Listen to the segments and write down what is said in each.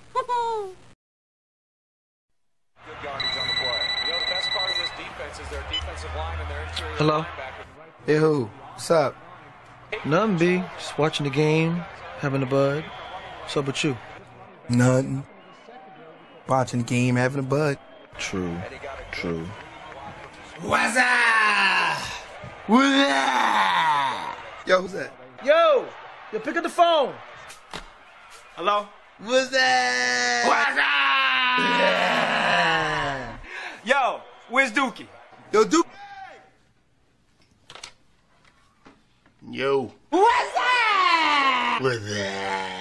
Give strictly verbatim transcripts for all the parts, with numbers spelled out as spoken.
Good yardage on the play. You know, the best part of this defense is their defensive line and their interior Hello? linebackers. Hey, who? What's up? Nothing, B. Just watching the game, having a bud. What's up with you? Nothing. Watching the game, having a bud. True. True. What's up? What's up? Yo, who's that? Yo! Yo, pick up the phone! Hello? What's that? What's up? Yeah. Yo, where's Dookie? Yo, Duke. Yo. What's up? What's that?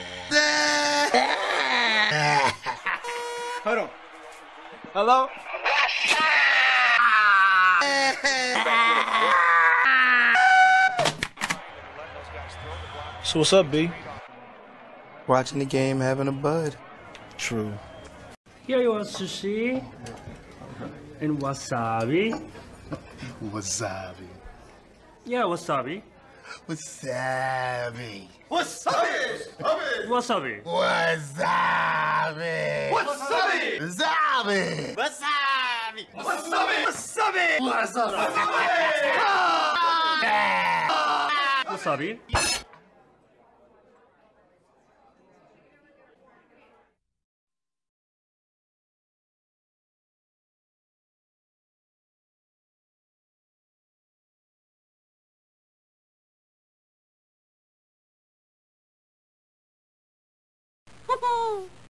Hold on. Hello? So what's up, B? Watching the game, having a bud. True. Here you want sushi and wasabi. Wasabi. Yeah, wasabi. Wasabi. Wasabi! Wasabi. Wasabi. Wasabi! Wasabi. Wasabi! Wasabi! Wasabi! Wasabi. Woohoo!